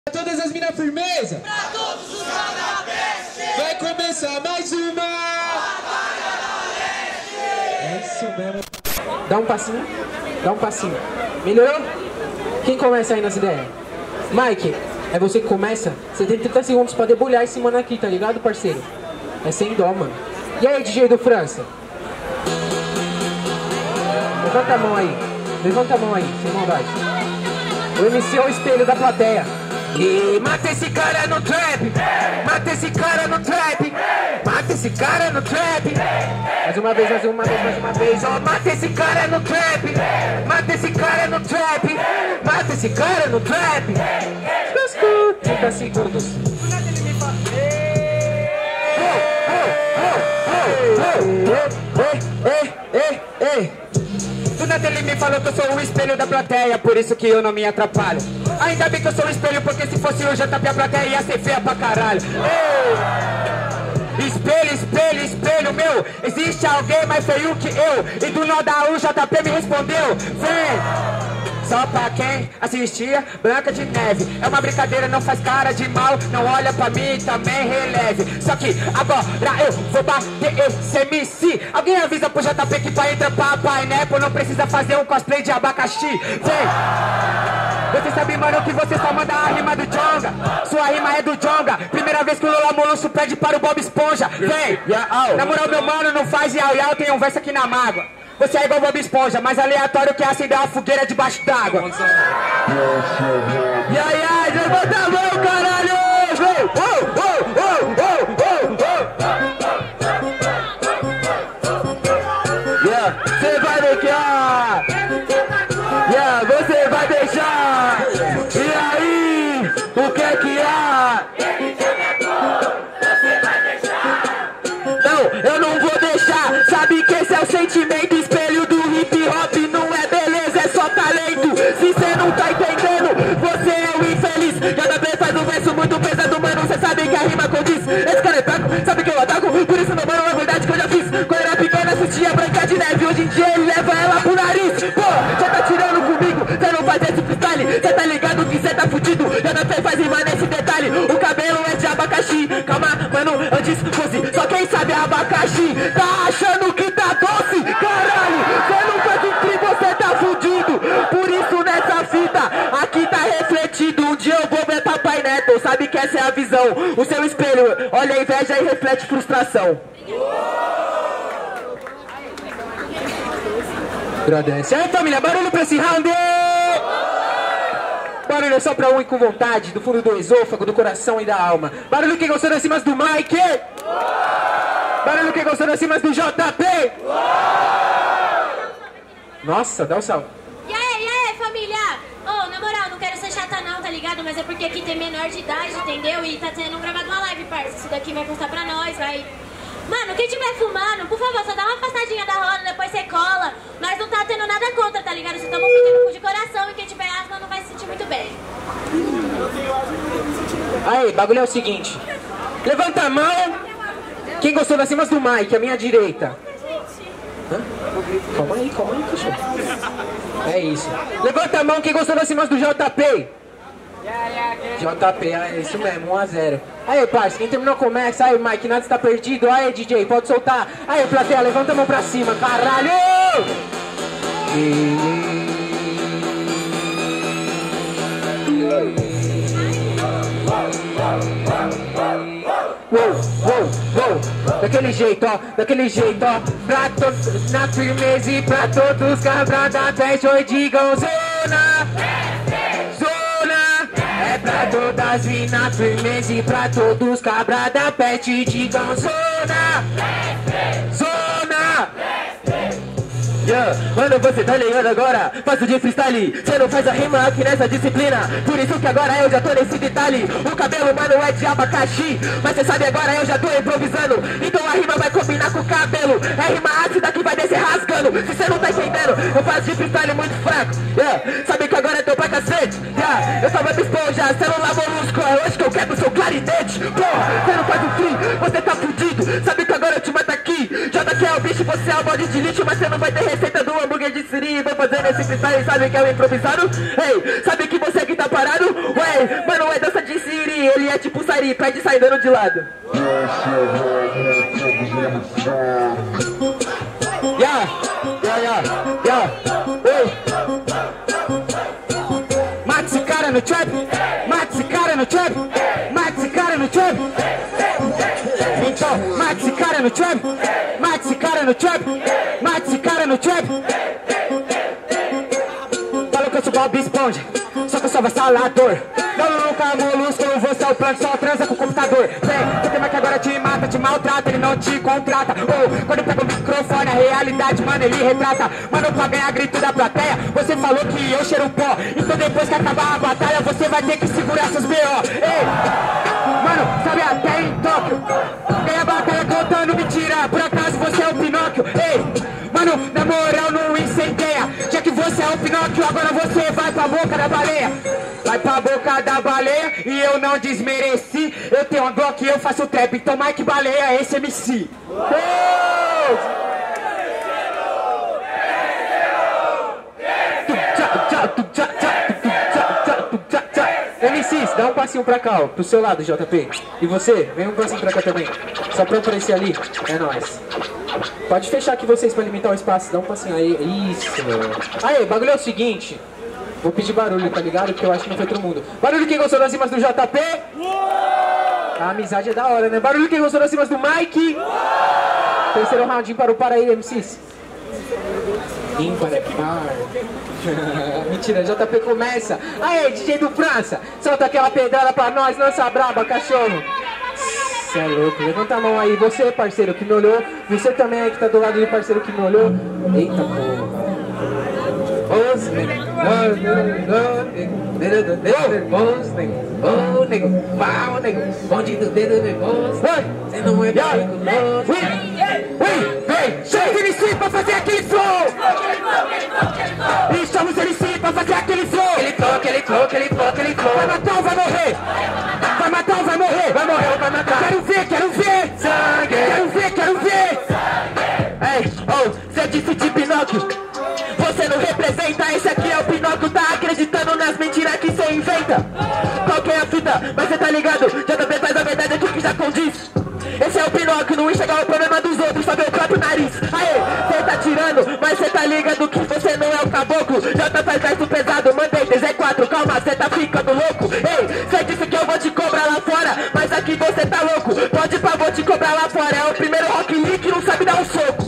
Todas as minas firmeza. Pra todos os canabestes. Vai começar mais uma. É isso mesmo. Dá um passinho. Dá um passinho. Melhorou? Quem começa aí nas ideias? Mike, é você que começa? Você tem 30 segundos pra debulhar esse mano aqui, tá ligado, parceiro? É sem dó, mano. E aí, DJ do França? Levanta a mão aí. Levanta a mão aí, sem maldade. O MC é o espelho da plateia. E mata esse cara no trap. Mata esse cara no trap. Mata esse cara no trap. Mais uma vez, mais uma vez, mais uma vez. Ó, mata esse cara no trap. Mata esse cara no trap. Mata esse cara no trap. 30 segundos. Do nada ele me falou que eu sou o espelho da plateia, por isso que eu não me atrapalho. Ainda bem que eu sou o espelho, porque se fosse o JP a plateia ia ser feia pra caralho. Ei! Espelho, espelho, espelho meu, existe alguém mais feio que eu? E do nada o JP me respondeu, vem! Só pra quem assistia Branca de Neve. É uma brincadeira, não faz cara de mal. Não olha pra mim, também releve. Só que agora eu vou bater esse MC. Alguém avisa pro JP que pra entrar papai, né? Pô, não precisa fazer um cosplay de abacaxi. Vem! Você sabe, mano, que você só manda a rima do Jonga. Sua rima é do Jonga. Primeira vez que o Lula Molusco pede para o Bob Esponja. Vem! Na moral, meu mano, não faz iau-iau. Tem um verso aqui na mágoa. Você é igual Bob Esponja, mais aleatório que acender uma fogueira debaixo d'água. E aí, levanta a mão, caralho! Yeah, você vai deixar! Yeah, você vai deixar! E aí, o que é que há? Não, eu não vou deixar. Sabe que esse é o sentimento, espelho do hip hop. Não é beleza, é só talento. Se cê não tá entendendo, você é o infeliz. JP faz um verso muito pesado, mano, cê sabe que a rima condiz. Esse cara é fraco, sabe que eu ataco. Por isso, meu mano, é verdade que eu já fiz. Quando era pequena, assistia Branca de Neve. Hoje em dia ele leva ela pro nariz. Pô, cê tá tirando comigo, cê não faz esse freestyle. Cê tá ligado que cê tá fudido. JP faz rima nesse detalhe. O cabelo é de abacaxi. Calma, mano, antes fosse só quem sabe abacaxi. Tá achando que tá doce? Caralho, cê não faz um tri, você tá fudido. Por isso nessa fita, aqui tá refletido. Um dia eu vou ver Papai Neto, sabe que essa é a visão. O seu espelho, olha a inveja e reflete frustração. Agradece. Aí, família, barulho pra esse round. Barulho é só pra um e com vontade, do fundo do esôfago, do coração e da alma. Barulho quem gostou das cimas do Mike. Barulho quem gostou das cimas do JP. Nossa, dá um salve. E aí, família? Ô, na moral, não quero ser chata não, tá ligado? Mas é porque aqui tem menor de idade, entendeu? E tá sendo gravado uma live, parça. Isso daqui vai constar pra nós, vai... Mano, quem tiver fumando, por favor, só dá uma afastadinha da roda, depois você cola. Nós não tá tendo nada contra, tá ligado? Só estamos pedindo de coração e quem tiver asma não vai se sentir muito bem. Aí, bagulho é o seguinte. Levanta a mão. Quem gostou das cimas do Mike, a minha direita. Hã? Calma aí, cachorro. É isso. Levanta a mão quem gostou das cimas do JP. JP, é isso mesmo, 1 a 0. Aí, parça, quem terminou começa. Aí, Mike, nada está perdido. Aí, DJ, pode soltar. Aí, plateia, levanta a mão pra cima, caralho! Daquele jeito, ó, pra todos na firmeza e pra todos cabrada, peste oi, digam zona, zona, é pra todas vir na firmeza e pra todos cabrada, peste, digam zona, zona. Yeah. Mano, você tá ligado agora? Faço de freestyle, cê não faz a rima aqui nessa disciplina. Por isso que agora eu já tô nesse detalhe. O cabelo, mano, é de abacaxi, mas cê sabe agora eu já tô improvisando. Então a rima vai combinar com o cabelo. É rima ácida que vai descer rasgando. Se cê não tá entendendo, eu faço de freestyle muito fraco. Yeah. Sabe que agora é teu pra cacete. Yeah. Eu sou Bob Esponja, celular molusco. É hoje que eu quebro seu clarinete. Porra, cê não faz um free, você tá fudido. Sabe que agora eu te mato aqui. JQ é o bicho, você é o bode de lixo, mas cê não vai ter receita do hambúrguer de siri. fazendo esse freestyle, sabe que é o improvisado? Ei, sabe que você aqui tá parado? Ué, mano, é dança de Siri, ele é tipo Sari, pede sai dando de lado. Ei. Mate esse cara no trap, mate esse cara no trap, mate esse cara no trap. Então, mate esse cara no trap, mate esse cara no trap, mate esse cara no trap. Falou que eu sou Bob Esponja, só que eu sou vassalador. Não, nunca molusco, você é o plano, só transa com o computador. Vem, porque que agora te mata, te maltrata, ele não te contrata. Ou, quando pega o microfone, a realidade, mano, ele retrata. Mano, pra ganhar grito da plateia, você falou que eu cheiro pó. Então depois que acabar a batalha, você vai ter que segurar seus B.O. Ei, mano, sabe até em Tóquio, ganha a batalha contando mentira, por acaso você é o Pinóquio. Ei, mano, na moral não incendeia, já que você é o Pinóquio, agora você vai pra boca da baleia. Vai pra boca da baleia e eu não desmereci. Eu tenho uma Glock e eu faço trap, então Mike Baleia é esse MC. MCs, dá um passinho pra cá, ó, pro seu lado, JP. E você, vem um passinho pra cá também. Só pra aparecer ali, é nóis. Pode fechar aqui vocês pra limitar o espaço, dá um passinho aí, isso. Aí, o bagulho é o seguinte. Vou pedir barulho, tá ligado? Porque eu acho que não foi todo mundo. Barulho quem gostou das rimas do JP? A amizade é da hora, né? Barulho quem gostou das rimas do Mike? Terceiro round, ímpar ou para aí, MCs? Ímpar é par. Mentira, JP começa. Aê, DJ do França, solta aquela pedrada pra nós, lança braba, cachorro. Cê é louco, levanta a mão aí. Você, parceiro, que me olhou. Você também aí que tá do lado do parceiro que me olhou. Eita porra. Ô, nego, pau, nego, bonde do dedo nervoso. Cê não é perigoso. Vem, chama os MC pra fazer aquele flow. E chama os MC pra fazer aquele flow. Aquele flow. Vai matar ou vai morrer? Vai matar ou vai morrer? Vai morrer ou vai matar? Quero ver sangue. Quero ver. Ei, oh, cê disse de Pinóquio. Você não representa, esse aqui é o Pinóquio. Tá acreditando nas mentiras que cê inventa. Qual que é a fita? Mas cê tá ligado? JP faz a verdade, é tu que já condiz. Esse é o Pinóquio, não enxergar o problema dos outros, só ver o próprio nariz. Aê, cê tá tirando, mas cê tá ligado que você não é o caboclo. J faz verso pesado, mandei DZ4, calma, cê tá ficando louco. Ei, cê disse que eu vou te cobrar lá fora, mas aqui você tá louco. Pode ir pra vou te cobrar lá fora, é o primeiro Rock Lee que não sabe dar um soco.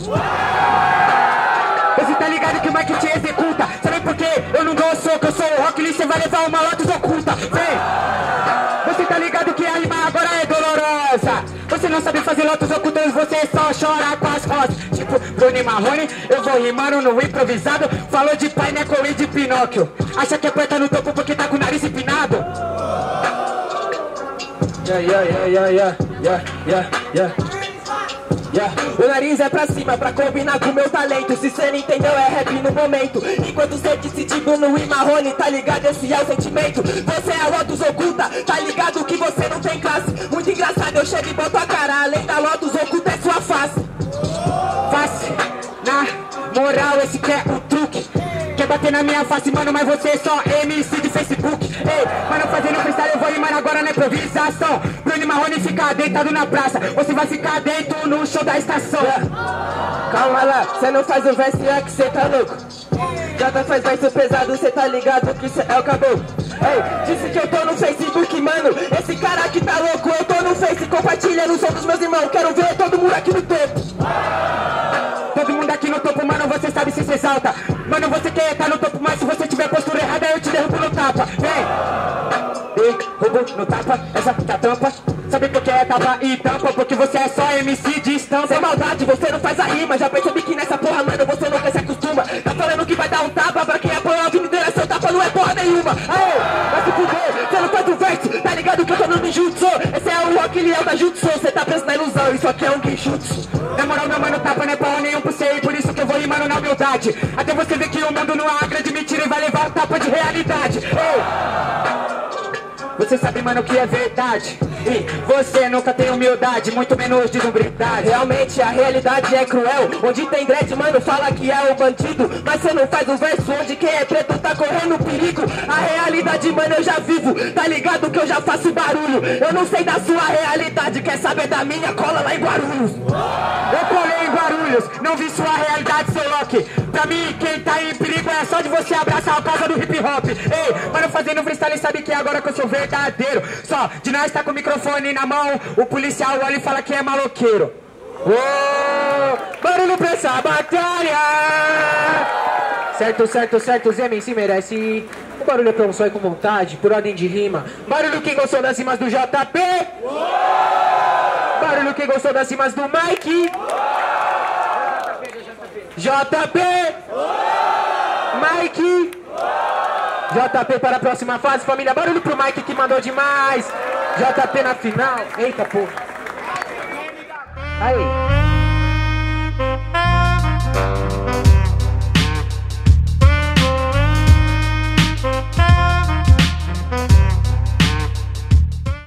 Você tá ligado que o Mike te executa. Sabe por quê? Eu não dou soco, eu sou o Rock Lee, cê vai levar uma Lotus oculta. Vem! Você tá ligado que a rima agora é dolorosa. Você não sabe fazer Lotus ocultas, você só chora com as rosas. Tipo Bruno e Marrone, eu vou rimando no improvisado. Falou de Pineapple e de Pinóquio. Acha que aperta no topo porque tá com o nariz empinado? O nariz é pra cima, pra combinar com o meu talento. Se cê não entendeu, é rap no momento. Enquanto cê disse de Bruno e Marrone, tá ligado? Esse é o sentimento. Você é a Lotus oculta, tá ligado que você não tem classe. Muito engraçado, eu chego e boto a cara. Além da Lotus oculta é sua face. Face, na moral, esse que é o truque. Quer bater na minha face, mano, mas você é só MC de Facebook. Ei, mano, fazendo freestyle eu vou rimar agora na improvisação. Bruno e Marrone fica deitado na praça, você vai ficar dentro no show da estação. Calma lá, cê não faz o verso, é que cê tá louco. Já faz verso pesado, cê tá ligado que cê é o caboclo. Ei, disse que eu tô no Facebook, mano, esse cara aqui tá louco. Eu tô no Face, compartilha no som dos meus irmãos. Quero ver todo mundo aqui no topo. Todo mundo aqui no topo, mano, você sabe se cê exalta. Mano, você quer tá no topo, mas se você tiver postura errada, eu te derrubo no tapa. Vem! Derrubo no tapa, essa aqui é a tampa. Sabe por que é tapa e tampa? Porque você é só MC de estampa. Sem maldade, você não faz a rima. Já percebi que nessa porra, mano, você nunca se acostuma. Tá falando que vai dar um tapa pra quem apoia a avenida, seu tapa não é porra nenhuma. Aê, vai se fuder, você não faz o verso. Tá ligado que eu tô no ninjutsu. Esse é o Rock Lee da Jutsu. Você tá preso na ilusão, isso aqui é um genjutsu. Na moral, meu mano, tapa não é porra nenhum pra você. E por isso que eu vou rimando na humildade. Até você ver que o mundo não é uma grande mentira e vai levar um tapa de realidade. Ei! Você você sabe, mano, que é verdade. E você nunca tem humildade, muito menos desumildade. Realmente a realidade é cruel. Onde tem dread, mano, fala que é o bandido, mas você não faz o verso onde quem é preto tá correndo perigo. A realidade, mano, eu já vivo, tá ligado que eu já faço barulho. Eu não sei da sua realidade, quer saber da minha? Cola lá em Guarulhos. Eu colei em Guarulhos, não vi sua realidade, seu Loki. Pra mim, quem tá em perigo é só de você abraçar a causa do hip hop. Ei, mano, fazendo freestyle, sabe que agora que eu sou verdadeiro. Só de nós tá com o microfone na mão, o policial olha e fala que é maloqueiro. Barulho pra essa batalha. Certo, Zé MC merece. O barulho é pra um só e com vontade, por ordem de rima. Barulho quem gostou das rimas do JP. Barulho quem gostou das rimas do Mike. JP. Mike. JP para a próxima fase, família. Barulho pro Mike que mandou demais. JP na final. Eita, porra. Aí.